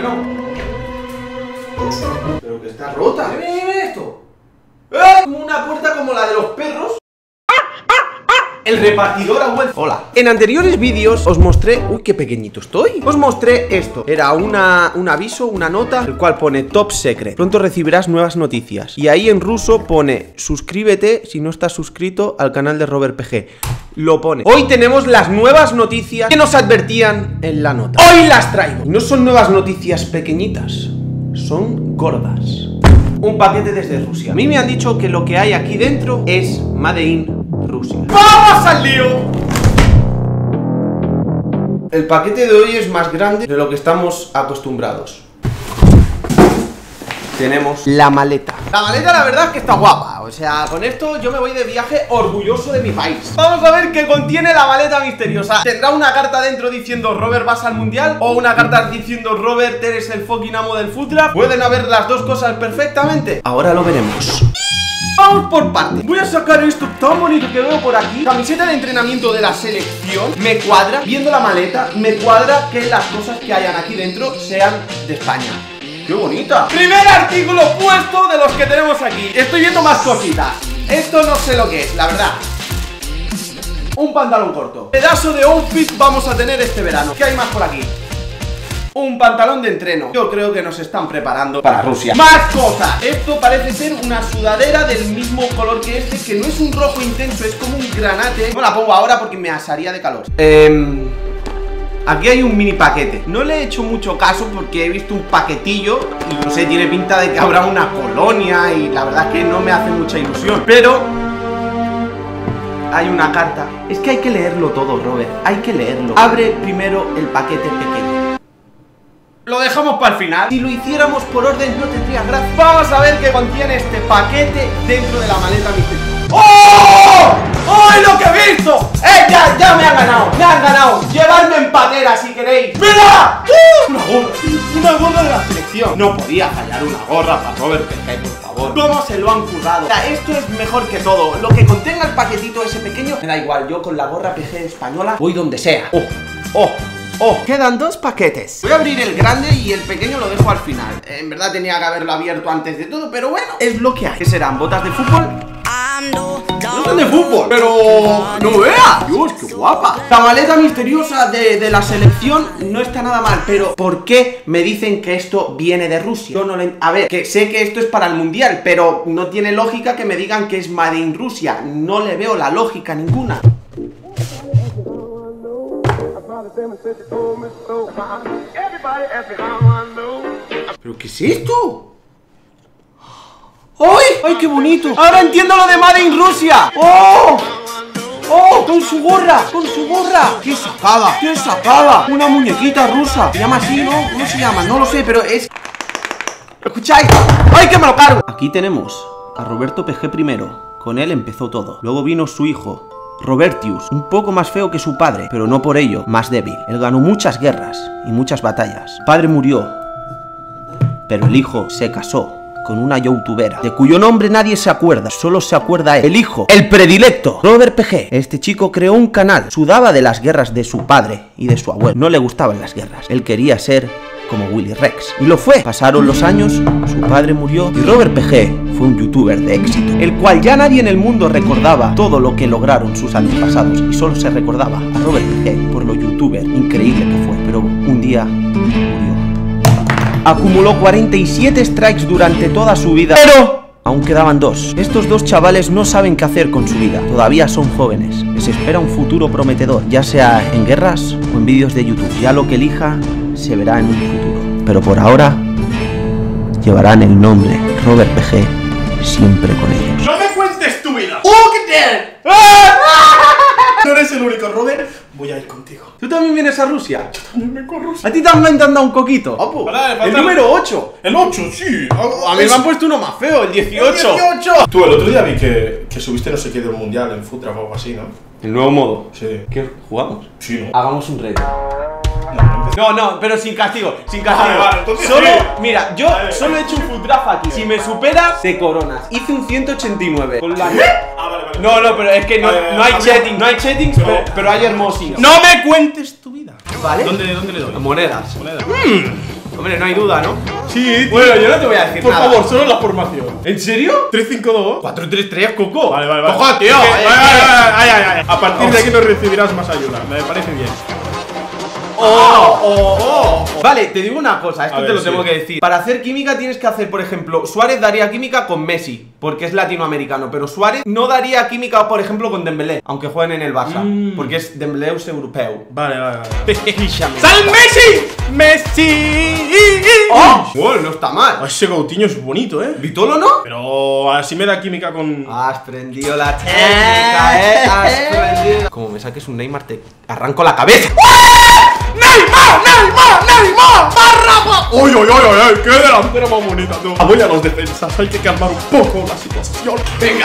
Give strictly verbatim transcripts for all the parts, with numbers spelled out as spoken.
bueno. Pero que está rota. Mira, mira esto. ¡Eh! Como una puerta como la de los perros. El repartidor ha vuelto. Hola. En anteriores vídeos os mostré... Uy, qué pequeñito estoy. Os mostré esto. Era una, un aviso, una nota, el cual pone Top Secret. Pronto recibirás nuevas noticias. Y ahí en ruso pone suscríbete si no estás suscrito al canal de Robert P G. Lo pone. Hoy tenemos las nuevas noticias que nos advertían en la nota. Hoy las traigo. Y no son nuevas noticias pequeñitas. Son gordas. Un paquete desde Rusia. A mí me han dicho que lo que hay aquí dentro es Made in Rusia. ¡Vamos al lío! El paquete de hoy es más grande de lo que estamos acostumbrados. Tenemos la maleta. La maleta la verdad es que está guapa. O sea, con esto yo me voy de viaje orgulloso de mi país. Vamos a ver qué contiene la maleta misteriosa. ¿Tendrá una carta dentro diciendo Robert vas al mundial? ¿O una carta diciendo Robert eres el fucking amo del futra? ¿Pueden haber las dos cosas perfectamente? Ahora lo veremos. Vamos por partes. Voy a sacar esto tan bonito que veo por aquí. Camiseta de entrenamiento de la selección. Me cuadra, viendo la maleta, me cuadra que las cosas que hayan aquí dentro sean de España. ¡Qué bonita! Primer artículo puesto de los que tenemos aquí. Estoy viendo más cositas. Esto no sé lo que es, la verdad. Un pantalón corto. Pedazo de outfit vamos a tener este verano. ¿Qué hay más por aquí? Un pantalón de entreno. Yo creo que nos están preparando para Rusia. ¡Más cosas! Esto parece ser una sudadera del mismo color que este, que no es un rojo intenso, es como un granate. No la pongo ahora porque me asaría de calor. Eh... Aquí hay un mini paquete. No le he hecho mucho caso porque he visto un paquetillo y no sé, tiene pinta de que habrá una colonia y la verdad es que no me hace mucha ilusión. Pero hay una carta. Es que hay que leerlo todo, Robert. Hay que leerlo. Abre primero el paquete pequeño. Lo dejamos para el final. Si lo hiciéramos por orden no tendría gracia. Vamos a ver qué contiene este paquete dentro de la maleta misteriosa. ¡Oh! ¡Oh, lo que he visto! ¡Eh, ya, ya me han ganado! ¡Me han ganado! Llevarme en patera si queréis. ¡Mira! ¡Uh! Una gorra, una gorra de la selección. No podía fallar una gorra para Robert P G, por favor. ¿Cómo se lo han currado? O sea, esto es mejor que todo. Lo que contenga el paquetito ese pequeño, me da igual. Yo con la gorra P G española voy donde sea. ¡Oh! ¡Oh! Oh, quedan dos paquetes. Voy a abrir el grande y el pequeño lo dejo al final. En verdad tenía que haberlo abierto antes de todo, pero bueno, es lo que hay. ¿Qué serán? ¿Botas de fútbol? No son de fútbol, pero no veas. Dios, qué guapa. La maleta misteriosa de, de la selección no está nada mal, pero ¿por qué me dicen que esto viene de Rusia? Yo no le... A ver, que sé que esto es para el mundial, pero no tiene lógica que me digan que es Made in Rusia. No le veo la lógica ninguna. ¿Pero qué es esto? ¡Ay! ¡Ay, qué bonito! ¡Ahora entiendo lo de Made in Rusia! ¡Oh! ¡Oh! ¡Con su gorra! ¡Con su gorra! ¡Qué sacada! ¡Qué sacada! Una muñequita rusa. Se llama así, ¿no? ¿Cómo se llama? No lo sé, pero es... ¿Escucháis? ¡Ay, que me lo cargo! Aquí tenemos a Roberto P G primero. Con él empezó todo. Luego vino su hijo, Robertius, un poco más feo que su padre, pero no por ello más débil. Él ganó muchas guerras y muchas batallas. Su padre murió, pero el hijo se casó con una youtubera, de cuyo nombre nadie se acuerda, solo se acuerda él, el hijo, el predilecto, Robert P G. Este chico creó un canal, sudaba de las guerras de su padre y de su abuelo. No le gustaban las guerras, él quería ser como Willy Rex. Y lo fue. Pasaron los años, su padre murió y Robert P G fue un youtuber de éxito, el cual ya nadie en el mundo recordaba todo lo que lograron sus antepasados y solo se recordaba a Robert P G por lo youtuber increíble que fue. Pero un día murió. Acumuló cuarenta y siete strikes durante toda su vida, pero aún quedaban dos. Estos dos chavales no saben qué hacer con su vida. Todavía son jóvenes. Les espera un futuro prometedor, ya sea en guerras o en vídeos de YouTube. Ya lo que elija se verá en un futuro. Pero por ahora llevarán el nombre Robert P G siempre con ellos. ¡No me cuentes tu vida! ¡Oh, qué tal! ¡Ah! No eres el único, Robert. Voy a ir contigo. ¿Tú también vienes a Rusia? Yo también vengo a Rusia. ¿A ti también te han dado un coquito? Opo, el número ocho. El ocho, sí. A mí me han puesto uno más feo, el dieciocho. El dieciocho. Tú el otro día vi que, que subiste no sé qué del mundial en Futra o algo así, ¿no? El nuevo modo. Sí. ¿Qué jugamos? Sí, ¿no? Hagamos un reto. No, No, no, pero sin castigo, sin castigo. Vale, vale, entonces solo, sí. mira, yo Vale, solo he hecho un food draft aquí. Si me superas, te coronas. Hice un ciento ochenta y nueve. Con la... Ah, vale, vale. No, no, pero es que no, Vale, no hay vale. cheating, no hay cheatings, No. pero, pero hay hermosillos. No me cuentes tu vida. ¿Vale? ¿Dónde, dónde le doy? Monedas. Moneda. Mm. Hombre, no hay duda, ¿no? Sí, tío. Bueno, yo no te voy a decir Por nada. favor, solo la formación. ¿En serio? tres cinco dos. cuatro tres tres, Coco. Vale, vale, vale. Cojo, tío. Ok, Ay, ay, ay, ay, ay, ay, ay. A partir de aquí no recibirás más ayuda. Me parece bien. Oh, oh, oh. Vale, te digo una cosa, esto A te ver, lo sí. tengo que decir. Para hacer química tienes que hacer, por ejemplo, Suárez daría química con Messi, porque es latinoamericano, pero Suárez no daría química, por ejemplo, con Dembélé, aunque jueguen en el Barça, Mm. porque es Dembélé es europeo. Vale, vale, vale. ¡Sal ¡Sal Messi! ¡Messi! ¡Oh! Bueno, no está mal. Ese Coutinho es bonito, ¿eh? ¿Vitolo no? Pero así me da química con... Has prendido la técnica, eh. Has prendido. Como me saques un Neymar, te arranco la cabeza. ¡Neymar! ¡Neymar! ¡Neymar! ¡Barra! ¡Uy, uy, uy, uy! ¡Qué delantera más bonita, tú! Voy a los defensas, hay que calmar un poco la situación. Venga,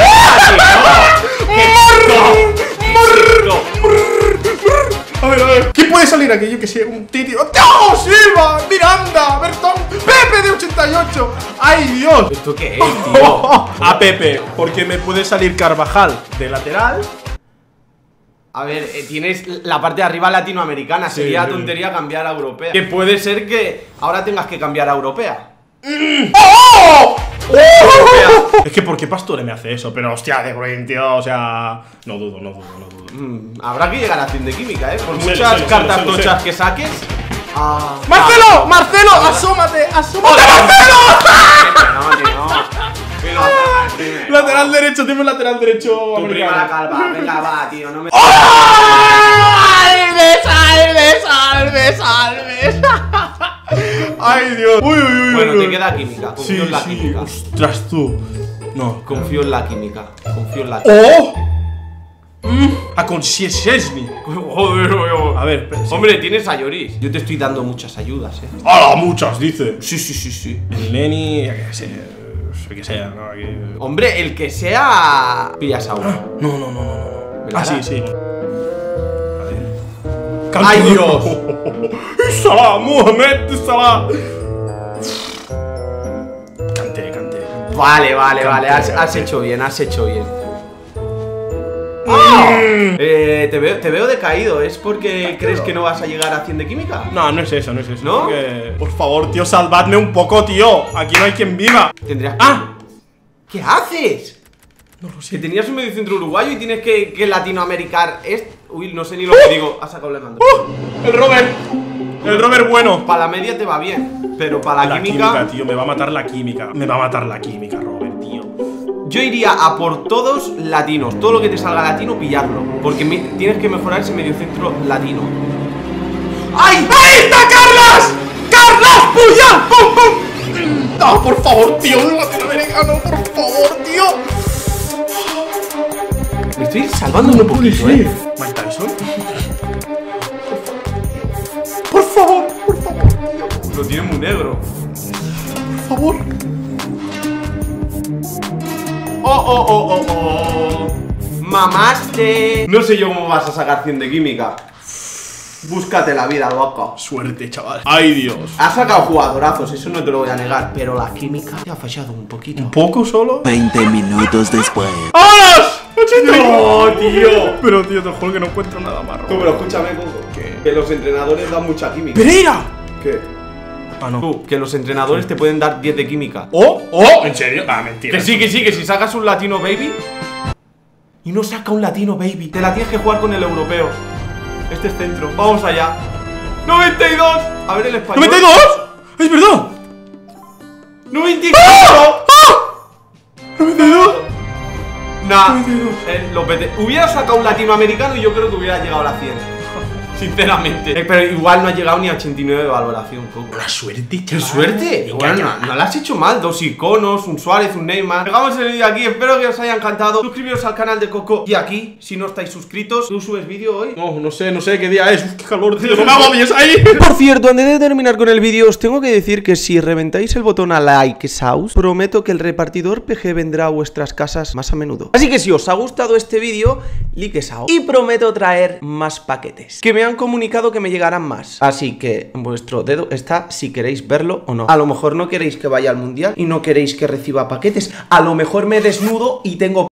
A ver, a ver. ¿Quién puede salir aquí? Yo que sé, un Titi. ¡Oh, Silva! ¡Miranda! ¡Bertón! ¡Pepe de ochenta y ocho! ¡Ay, Dios! ¿esto qué es, tío? A Pepe, porque me puede salir Carvajal de lateral. A ver, eh, tienes la parte de arriba latinoamericana, Sí, sería sí. tontería cambiar a europea. Que puede ser que ahora tengas que cambiar a europea. ¡Oh! Europea. Es que ¿por qué Pastore me hace eso? Pero hostia, de Bruyne, tío, o sea... No dudo, no dudo, no dudo. Mm, habrá que llegar a cien de química, ¿eh? Por Sí, muchas sí, sí, cartas sí, sí, sí. tochas que saques. Ah, ¡Marcelo! ¡Marcelo! ¡Asómate! ¡Asómate, ¡Hola! Marcelo! No, tío, no. Pero, dime. Lateral derecho, tengo un lateral derecho Tu prima la americano. calva, venga, va, tío, no me. ¡Salve, salve, salve, salve! ¡Ay, Dios! ¡Uy, uy, uy! Bueno, uy, te uy. queda química, confío Sí, en la sí, química. ostras, tú. No. Confío en la química, confío en la química. ¡Oh! Mm. A con Szczesny. Joder, joder. A ver, pero sí. Hombre, tienes a Lloris. Yo te estoy dando muchas ayudas, eh. ¡Hala, muchas, dice! Sí, sí, sí, sí. El Neni, ya que sé, el que sea, ¿no? Aquí... Hombre, el que sea. Pillas a uno. No, no, no, no, no. ¿Verdad? Ah, sí, sí. A ver. ¡Ay, Dios! ¡Salah! ¡Mohamed Salah! Canté, canté. Vale, vale, vale. Has, Cantera, has sí. hecho bien, has hecho bien. ¡Ah! Eh, te, veo, te veo decaído. ¿Es porque crees que no vas a llegar a cien de química? No, no es eso, no es eso. ¿No? Porque- Por favor, tío, salvadme un poco, tío. Aquí no hay quien viva. Tendrías que... ¡Ah! ¿Qué haces? No lo Que sé. tenías un mediocentro uruguayo y tienes que, que latinoamericar. Es... Uy, no sé ni lo que digo. Has sacado el mando. ¡Uh! El Robert. El Robert bueno. Para la media te va bien, pero para la, La química, química, tío, me va a matar la química. Me va a matar la química, Robert, tío. yo iría a por todos latinos. Todo lo que te salga latino, pillarlo. Porque me- tienes que mejorar ese mediocentro latino. ¡Ay! ¡Ahí está Carlas! ¡Carlas Puyol! ¡Pum, pum! No, por favor, tío, un latinoamericano, por favor, tío. Me estoy salvando un poquito, eh. Mike Tyson. Por favor, por favor, tío, Lo tiene muy negro. por favor. ¡Oh, oh, oh, oh, oh! ¡Mamaste! No sé yo cómo vas a sacar cien de química. Búscate la vida, loco. Suerte, chaval. Ay, Dios. Has sacado jugadorazos, eso no te lo voy a negar. Pero la química te ha fallado un poquito. ¿Un poco solo? veinte minutos después. ¡Vámonos! ¡No, tío! Pero, tío, te juro que no encuentro nada más. Tú, pero escúchame, Coco. ¿Qué? Que los entrenadores dan mucha química. ¡Pereira! ¿Qué? Ah, no. Tú, que los entrenadores te pueden dar diez de química. ¿Oh? ¿Oh? ¿En serio? Ah, mentira. Que sí, que sí, que si sacas un latino baby y no saca un latino baby, te la tienes que jugar con el europeo. Este es centro. Vamos allá. ¡noventa y dos! A ver el español. ¡noventa y dos! ¡Es verdad! ¡noventa y cuatro! ¡noventa y dos! Nah, noventa y dos. eh, lo pete- hubiera sacado un latinoamericano y yo creo que hubiera llegado a la cien. Sinceramente. Eh, pero igual no ha llegado ni a ochenta y nueve de valoración, Coco. ¡La suerte, ¡Qué suerte! Bueno, no, no la has hecho mal. Dos iconos, un Suárez, un Neymar. Dejamos el vídeo aquí. Espero que os haya encantado. Suscribiros al canal de Coco. Y aquí, si no estáis suscritos, ¿tú subes vídeo hoy? No, no sé, no sé qué día es. Uf, qué calor, tío. ¡No me agobies ahí! Por cierto, antes de terminar con el vídeo, os tengo que decir que si reventáis el botón a like saus, prometo que el repartidor P G vendrá a vuestras casas más a menudo. Así que si os ha gustado este vídeo, like saus. Y prometo traer más paquetes, que me han comunicado que me llegarán más. Así que en vuestro dedo está si queréis verlo o no. A lo mejor no queréis que vaya al mundial y no queréis que reciba paquetes. A lo mejor me desnudo y tengo